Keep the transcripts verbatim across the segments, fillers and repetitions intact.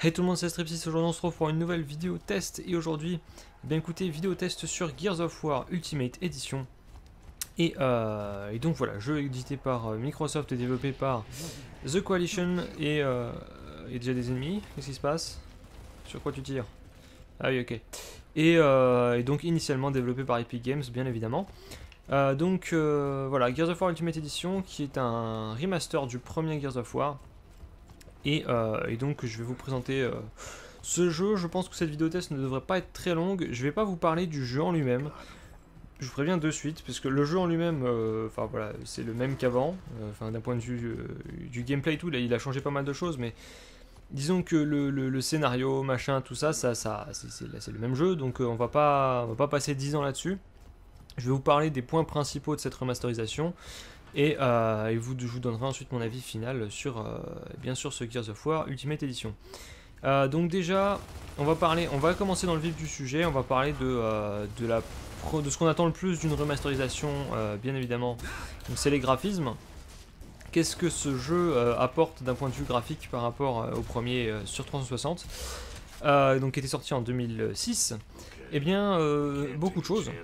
Hey tout le monde, c'est Strepsis. Aujourd'hui on se retrouve pour une nouvelle vidéo test. Et aujourd'hui, eh bien écoutez, vidéo test sur Gears of War Ultimate Edition. Et, euh, et donc voilà, jeu édité par Microsoft et développé par The Coalition. Et euh, il y a déjà des ennemis. Qu'est-ce qui se passe? Sur quoi tu tires? Ah oui, ok. Et, euh, et donc initialement développé par Epic Games, bien évidemment. Euh, donc euh, voilà, Gears of War Ultimate Edition, qui est un remaster du premier Gears of War. Et, euh, et donc je vais vous présenter euh, ce jeu. Je pense que cette vidéo test ne devrait pas être très longue. Je vais pas vous parler du jeu en lui-même. Je vous préviens de suite, parce que le jeu en lui-même, euh, enfin voilà, c'est le même qu'avant. Enfin, d'un point de vue euh, du gameplay et tout, là, il a changé pas mal de choses, mais disons que le, le, le scénario, machin, tout ça, ça, ça c'est le même jeu, donc euh, on va pas, on va pas passer dix ans là-dessus. Je vais vous parler des points principaux de cette remasterisation. Et, euh, et vous, je vous donnerai ensuite mon avis final sur, euh, bien sûr, ce Gears of War Ultimate Edition. Euh, donc déjà, on va parler, on va commencer dans le vif du sujet. On va parler de, euh, de, la, de ce qu'on attend le plus d'une remasterisation, euh, bien évidemment. Donc c'est les graphismes. Qu'est-ce que ce jeu euh, apporte d'un point de vue graphique par rapport euh, au premier euh, sur trois cent soixante, euh, donc qui était sorti en deux mille six. Eh bien, euh, beaucoup de choses.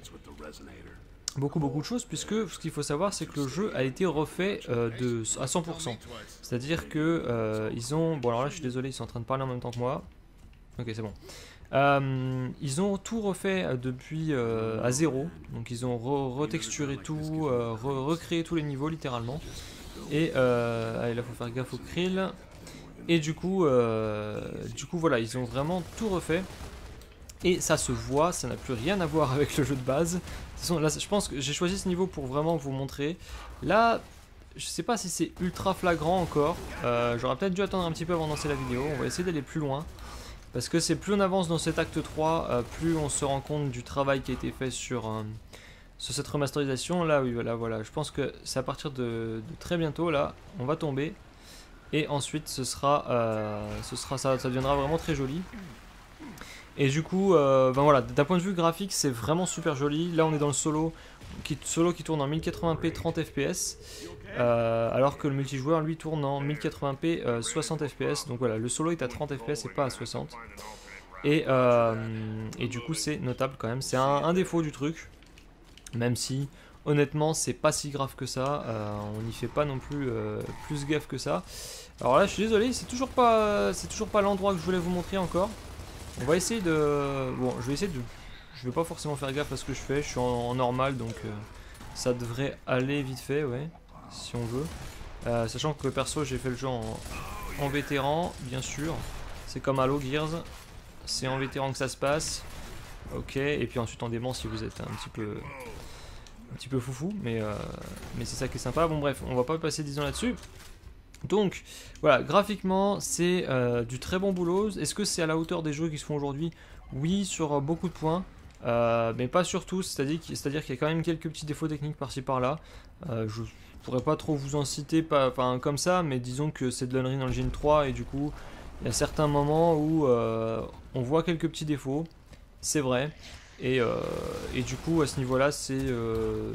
Beaucoup beaucoup de choses, puisque ce qu'il faut savoir, c'est que le jeu a été refait euh, de, à cent pour cent. C'est-à-dire que euh, ils ont... Bon alors là je suis désolé, ils sont en train de parler en même temps que moi. Ok, c'est bon. Euh, ils ont tout refait depuis euh, à zéro. Donc ils ont re retexturé tout, euh, re recréé tous les niveaux littéralement. Et euh, allez, là faut faire gaffe au krill. Et du coup, euh, du coup voilà, ils ont vraiment tout refait. Et ça se voit, ça n'a plus rien à voir avec le jeu de base. De toute façon, là, je pense que j'ai choisi ce niveau pour vraiment vous montrer. Là, je sais pas si c'est ultra flagrant encore. Euh, J'aurais peut-être dû attendre un petit peu avant de lancer la vidéo. On va essayer d'aller plus loin. Parce que c'est plus on avance dans cet acte trois, euh, plus on se rend compte du travail qui a été fait sur, euh, sur cette remasterisation. Là, oui, voilà, voilà. Je pense que c'est à partir de, de très bientôt, là, on va tomber. Et ensuite, ce sera, euh, ce sera ça, ça deviendra vraiment très joli. Et du coup, euh, ben voilà, d'un point de vue graphique, c'est vraiment super joli. Là, on est dans le solo qui, solo qui tourne en mille quatre-vingts p trente F P S, euh, alors que le multijoueur, lui, tourne en mille quatre-vingts p euh, soixante F P S. Donc voilà, le solo est à trente F P S et pas à soixante. Et, euh, et du coup, c'est notable quand même. C'est un, un défaut du truc, même si, honnêtement, c'est pas si grave que ça. Euh, on n'y fait pas non plus euh, plus gaffe que ça. Alors là, je suis désolé, c'est toujours pas, c'est toujours pas l'endroit que je voulais vous montrer encore. On va essayer de... Bon, je vais essayer de... Je vais pas forcément faire gaffe à ce que je fais, je suis en, en normal, donc euh, ça devrait aller vite fait, ouais, si on veut. Euh, sachant que perso, j'ai fait le jeu en, en vétéran, bien sûr. C'est comme Halo Gears, c'est en vétéran que ça se passe. Ok, et puis ensuite en démon si vous êtes un petit peu... Un petit peu foufou, mais, euh, mais c'est ça qui est sympa. Bon bref, on va pas passer dix ans là-dessus. Donc voilà, graphiquement c'est euh, du très bon boulot. Est-ce que c'est à la hauteur des jeux qui se font aujourd'hui? Oui, sur euh, beaucoup de points, euh, mais pas sur tous. C'est-à-dire qu'il y a quand même quelques petits défauts techniques par-ci par-là. Euh, je pourrais pas trop vous en citer pas, comme ça, mais disons que c'est de l'Unreal Engine trois et du coup il y a certains moments où euh, on voit quelques petits défauts, c'est vrai. Et, euh, et du coup à ce niveau-là, c'est euh,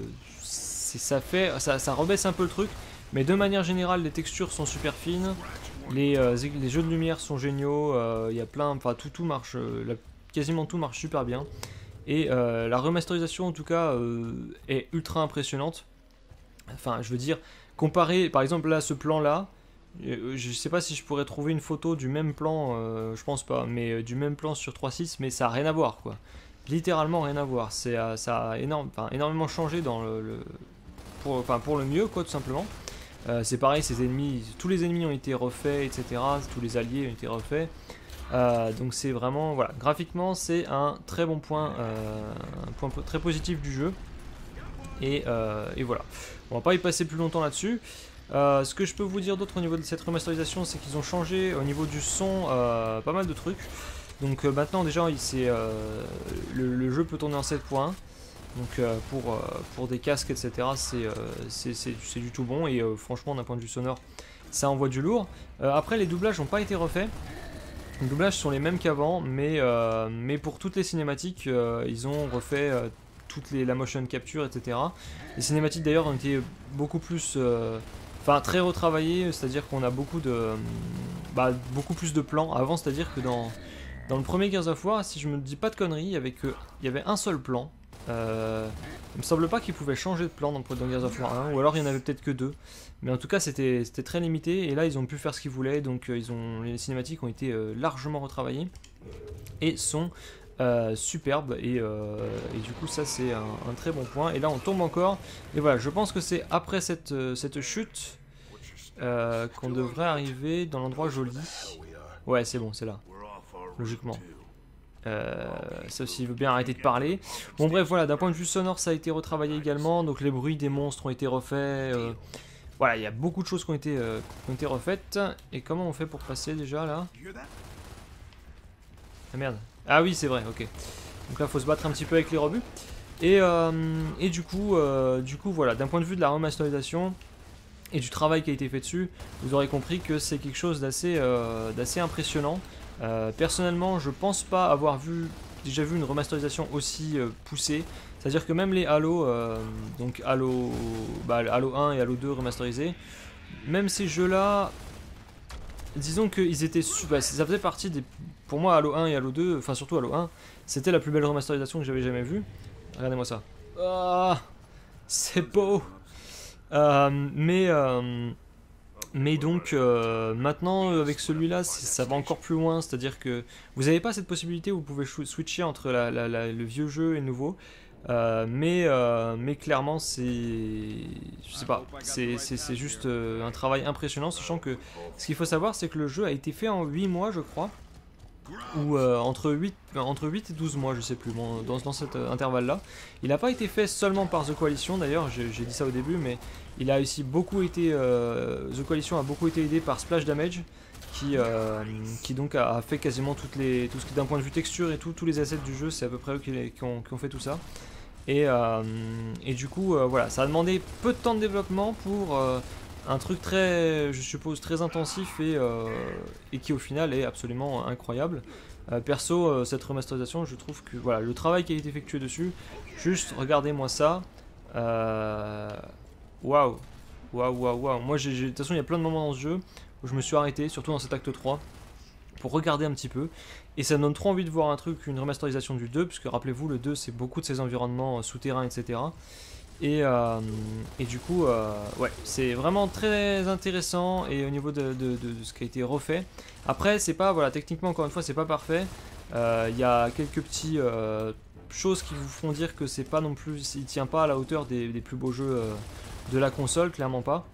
ça fait ça, ça rebaisse un peu le truc. Mais de manière générale, les textures sont super fines, les, euh, les jeux de lumière sont géniaux, il euh, y a plein, enfin tout, tout marche, euh, la, quasiment tout marche super bien. Et euh, la remasterisation en tout cas euh, est ultra impressionnante. Enfin je veux dire, comparé par exemple là, ce plan là, euh, je sais pas si je pourrais trouver une photo du même plan, euh, je pense pas, mais euh, du même plan sur trois point six, mais ça a rien à voir quoi. Littéralement rien à voir, c'est, euh, ça a énorme, énormément changé dans le, le pour, enfin, pour le mieux quoi tout simplement. Euh, c'est pareil, ces ennemis, tous les ennemis ont été refaits, et cetera. Tous les alliés ont été refaits. Euh, donc c'est vraiment, voilà, graphiquement c'est un très bon point, euh, un point très positif du jeu. Et, euh, et voilà, on va pas y passer plus longtemps là-dessus. Euh, ce que je peux vous dire d'autre au niveau de cette remasterisation, c'est qu'ils ont changé au niveau du son euh, pas mal de trucs. Donc euh, maintenant déjà, euh, le, le jeu peut tourner en sept point un. Donc euh, pour, euh, pour des casques, et cetera, c'est euh, du tout bon. Et euh, franchement, d'un point de vue sonore, ça envoie du lourd. Euh, après, les doublages n'ont pas été refaits. Les doublages sont les mêmes qu'avant, mais, euh, mais pour toutes les cinématiques, euh, ils ont refait euh, toute les, la motion capture, et cetera. Les cinématiques d'ailleurs ont été beaucoup plus... Euh, Enfin, très retravaillé, c'est-à-dire qu'on a beaucoup de... Bah, beaucoup plus de plans. Avant, c'est-à-dire que dans, dans le premier Gears of War, si je me dis pas de conneries, il y avait, que, il y avait un seul plan. Euh, il me semble pas qu'il pouvait changer de plan dans, dans Gears of War un, ou alors il y en avait peut-être que deux. Mais en tout cas, c'était très limité, et là, ils ont pu faire ce qu'ils voulaient, donc euh, ils ont, les cinématiques ont été euh, largement retravaillées, et sont euh, superbes, et, euh, et du coup, ça, c'est un, un très bon point. Et là, on tombe encore, et voilà, je pense que c'est après cette, euh, cette chute euh, qu'on devrait arriver dans l'endroit joli. Ouais, c'est bon, c'est là, logiquement. Euh, sauf s'il veut bien arrêter de parler. Bon bref, voilà, d'un point de vue sonore, ça a été retravaillé également, donc les bruits des monstres ont été refaits. Euh, voilà, il y a beaucoup de choses qui ont été, euh, qui ont été refaites. Et comment on fait pour passer déjà là? Ah merde. Ah oui, c'est vrai, ok. Donc là, faut se battre un petit peu avec les rebuts. Et, euh, et du coup, euh, du coup, voilà, d'un point de vue de la remasterisation et du travail qui a été fait dessus, vous aurez compris que c'est quelque chose d'assez euh, d'assez impressionnant. Euh, personnellement, je pense pas avoir vu, déjà vu une remasterisation aussi euh, poussée. C'est-à-dire que même les Halo, euh, donc Halo, bah, Halo un et Halo deux remasterisés, même ces jeux-là, disons qu'ils étaient super. Ça faisait partie des. Pour moi, Halo un et Halo deux, enfin surtout Halo un, c'était la plus belle remasterisation que j'avais jamais vue. Regardez-moi ça. Ah, c'est beau. Euh, mais. Euh, Mais donc euh, maintenant avec celui-là ça va encore plus loin, c'est-à-dire que vous n'avez pas cette possibilité où vous pouvez switcher entre la, la, la, le vieux jeu et le nouveau, euh, mais, euh, mais clairement c'est, je sais pas, c'est juste euh, un travail impressionnant, sachant que ce qu'il faut savoir c'est que le jeu a été fait en huit mois je crois, ou euh, entre, huit, entre huit et douze mois, je sais plus, bon, dans, dans cet intervalle là. Il n'a pas été fait seulement par The Coalition d'ailleurs, j'ai dit ça au début, mais il a aussi beaucoup été, euh, The Coalition a beaucoup été aidé par Splash Damage, qui, euh, qui donc a, a fait quasiment toutes les, tout ce qui d'un point de vue texture et tout, tous les assets du jeu, c'est à peu près eux qui, qui, ont, qui ont fait tout ça. Et, euh, et du coup, euh, voilà, ça a demandé peu de temps de développement pour euh, un truc très, je suppose, très intensif et, euh, et qui au final est absolument incroyable. Euh, perso, euh, cette remasterisation, je trouve que voilà, le travail qui a été effectué dessus, juste regardez-moi ça. Euh, Waouh, waouh, waouh, waouh. Moi, de toute façon, il y a plein de moments dans ce jeu où je me suis arrêté, surtout dans cet acte trois, pour regarder un petit peu. Et ça me donne trop envie de voir un truc, une remasterisation du deux, puisque rappelez-vous, le deux, c'est beaucoup de ces environnements euh, souterrains, et cetera. Et, euh, et du coup, euh, ouais, c'est vraiment très intéressant et au niveau de, de, de, de ce qui a été refait. Après, c'est pas, voilà, techniquement, encore une fois, c'est pas parfait. Il euh, y a quelques petits euh, choses qui vous font dire que c'est pas non plus, il tient pas à la hauteur des, des plus beaux jeux euh, de la console, clairement pas.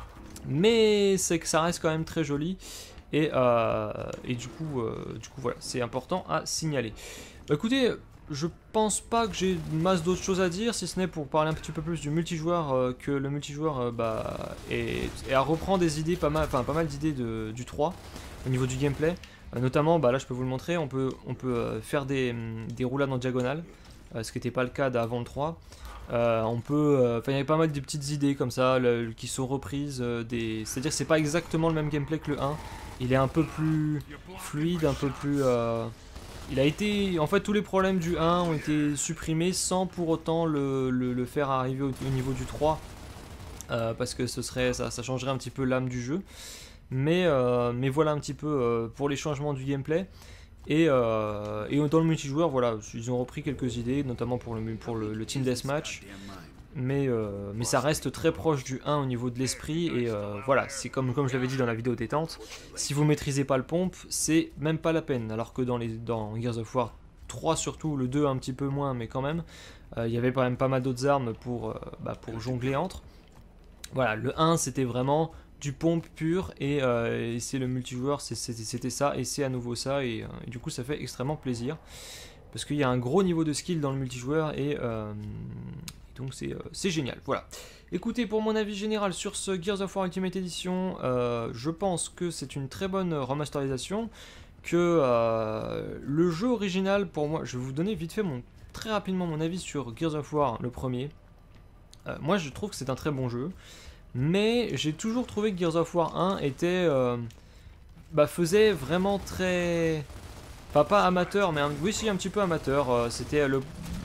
Mais c'est que ça reste quand même très joli. Et, euh, et du coup, euh, du coup, voilà, c'est important à signaler. Bah, écoutez, je pense pas que j'ai une masse d'autres choses à dire, si ce n'est pour parler un petit peu plus du multijoueur, euh, que le multijoueur euh, bah, est, est à reprendre des idées, pas mal, enfin pas mal d'idées du trois au niveau du gameplay. Euh, notamment, bah, là je peux vous le montrer, on peut, on peut euh, faire des, des roulades en diagonale, euh, ce qui n'était pas le cas d'avant le trois. Euh, on peut, enfin euh, il y avait pas mal de petites idées comme ça le, qui sont reprises, euh, des... c'est-à-dire que c'est pas exactement le même gameplay que le un. Il est un peu plus fluide, un peu plus... Euh... Il a été... En fait, tous les problèmes du un ont été supprimés sans pour autant le, le, le faire arriver au, au niveau du trois. Euh, parce que ce serait, ça, ça changerait un petit peu l'âme du jeu. Mais, euh, mais voilà un petit peu euh, pour les changements du gameplay. Et, euh, et dans le multijoueur, voilà, ils ont repris quelques idées, notamment pour le, pour le, le Team Deathmatch. Mais, euh, mais ça reste très proche du un au niveau de l'esprit. Et euh, voilà, c'est comme, comme je l'avais dit dans la vidéo détente, si vous maîtrisez pas le pompe, c'est même pas la peine. Alors que dans, les, dans Gears of War trois surtout, le deux un petit peu moins, mais quand même, euh, il y avait quand même pas mal d'autres armes pour, euh, bah, pour jongler entre. Voilà, le un c'était vraiment du pompe pur, et, euh, et c'est le multijoueur, c'était ça, et c'est à nouveau ça, et, euh, et du coup ça fait extrêmement plaisir. Parce qu'il y a un gros niveau de skill dans le multijoueur, et... Euh, donc c'est euh, génial, voilà. Écoutez, pour mon avis général sur ce Gears of War Ultimate Edition, euh, je pense que c'est une très bonne remasterisation, que euh, le jeu original, pour moi, je vais vous donner vite fait mon, très rapidement mon avis sur Gears of War, le premier. Euh, moi je trouve que c'est un très bon jeu, mais j'ai toujours trouvé que Gears of War un était, euh, bah, faisait vraiment très... Enfin pas amateur, mais un, oui si un petit peu amateur, euh, c'était le...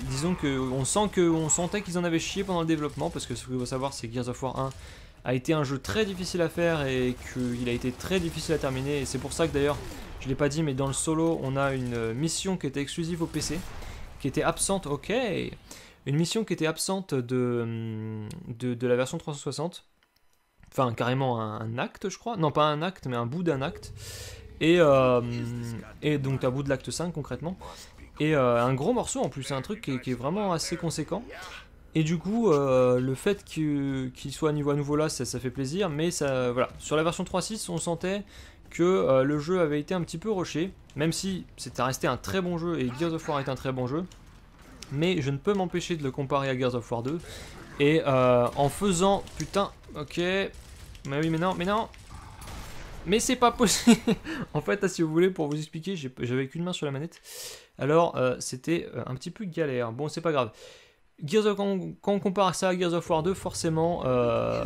disons qu'on sent qu'on sentait qu'ils en avaient chié pendant le développement, parce que ce qu'il faut savoir c'est que Gears of War un a été un jeu très difficile à faire et qu'il a été très difficile à terminer, et c'est pour ça que d'ailleurs, je l'ai pas dit, mais dans le solo, on a une mission qui était exclusive au P C, qui était absente, ok, une mission qui était absente de, de, de la version trois cent soixante, enfin carrément un, un acte je crois, non pas un acte mais un bout d'un acte, et, euh, et donc un bout de l'acte cinq concrètement, et euh, un gros morceau en plus, c'est un truc qui est, qui est vraiment assez conséquent. Et du coup, euh, le fait qu'il qu'il soit à niveau à nouveau là, ça, ça fait plaisir, mais ça, voilà. Sur la version trois point six, on sentait que euh, le jeu avait été un petit peu rushé, même si c'était resté un très bon jeu, et Gears of War est un très bon jeu, mais je ne peux m'empêcher de le comparer à Gears of War deux, et euh, en faisant, putain, ok, mais oui, mais non, mais non, mais c'est pas possible. En fait, là, si vous voulez, pour vous expliquer, j'avais qu'une main sur la manette, alors euh, c'était un petit peu galère, bon, c'est pas grave. Gears of, quand, quand on compare ça à Gears of War deux, forcément, euh,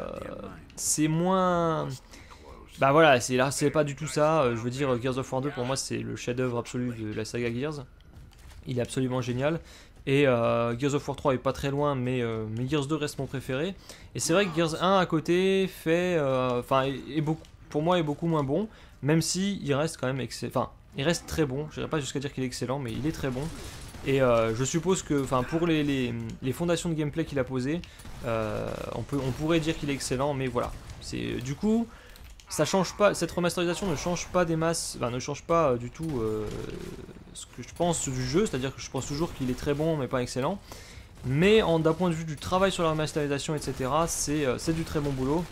c'est moins... Bah voilà, c'est là, c'est pas du tout ça. Je veux dire, Gears of War deux, pour moi, c'est le chef-d'œuvre absolu de la saga Gears. Il est absolument génial. Et euh, Gears of War trois est pas très loin, mais, euh, mais Gears deux reste mon préféré. Et c'est vrai que Gears un à côté fait... Enfin, euh, est, est beaucoup, pour moi, est beaucoup moins bon, même si il reste quand même excellent. Enfin, il reste très bon. Je dirais pas jusqu'à dire qu'il est excellent, mais il est très bon. Et euh, je suppose que, enfin, pour les, les, les fondations de gameplay qu'il a posées, euh, on, peut, on pourrait dire qu'il est excellent, mais voilà. C'est du coup, ça change pas. Cette remasterisation ne change pas des masses, enfin, ne change pas euh, du tout euh, ce que je pense du jeu, c'est-à-dire que je pense toujours qu'il est très bon, mais pas excellent. Mais d'un point de vue du travail sur la remasterisation, et cetera, c'est euh, du très bon boulot.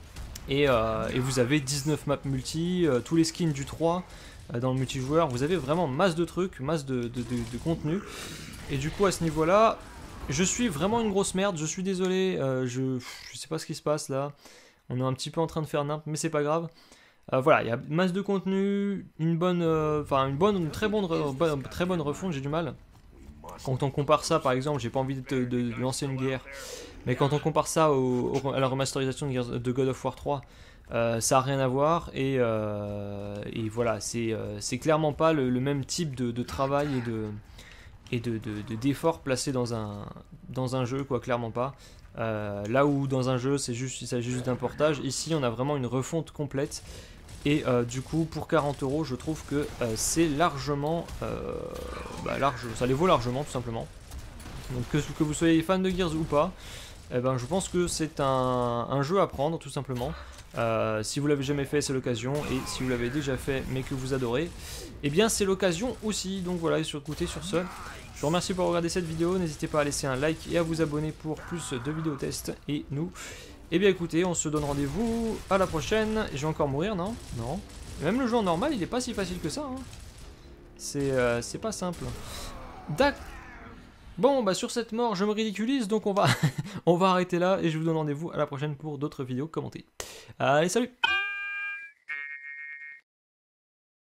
Et, euh, et vous avez dix-neuf maps multi, euh, tous les skins du trois. Dans le multijoueur, vous avez vraiment masse de trucs, masse de, de, de, de contenu. Et du coup, à ce niveau-là, je suis vraiment une grosse merde. Je suis désolé, euh, je, je sais pas ce qui se passe là. On est un petit peu en train de faire n'importe, mais c'est pas grave. Euh, voilà, il y a masse de contenu, une bonne, enfin euh, une bonne, une très bonne, bonne, très bonne refonte. J'ai du mal. Quand on compare ça, par exemple, j'ai pas envie de, de, de lancer une guerre, mais quand on compare ça au, au, à la remasterisation de, de God of War trois. Euh, ça n'a rien à voir, et, euh, et voilà, c'est euh, clairement pas le, le même type de, de travail et de et de, de, de d'effort placé dans un, dans un jeu, quoi, clairement pas. Euh, là où dans un jeu, c'est juste, il s'agit juste d'un portage, ici on a vraiment une refonte complète, et euh, du coup, pour quarante euros, je trouve que euh, c'est largement, euh, bah, large, ça les vaut largement, tout simplement. Donc que, que vous soyez fan de Gears ou pas, eh ben, je pense que c'est un, un jeu à prendre, tout simplement. Euh, si vous l'avez jamais fait, c'est l'occasion, et si vous l'avez déjà fait mais que vous adorez, eh bien c'est l'occasion aussi. Donc voilà, écoutez, sur ce, je vous remercie pour regarder cette vidéo, n'hésitez pas à laisser un like et à vous abonner pour plus de vidéos tests, et nous, eh bien écoutez, on se donne rendez-vous à la prochaine. Je vais encore mourir, non? Non. Même le jeu en normal, il est pas si facile que ça, hein. C'est euh, c'est pas simple. D'accord. Bon, bah sur cette mort, je me ridiculise, donc on va, on va arrêter là, et je vous donne rendez-vous à la prochaine pour d'autres vidéos commentées. Allez, salut!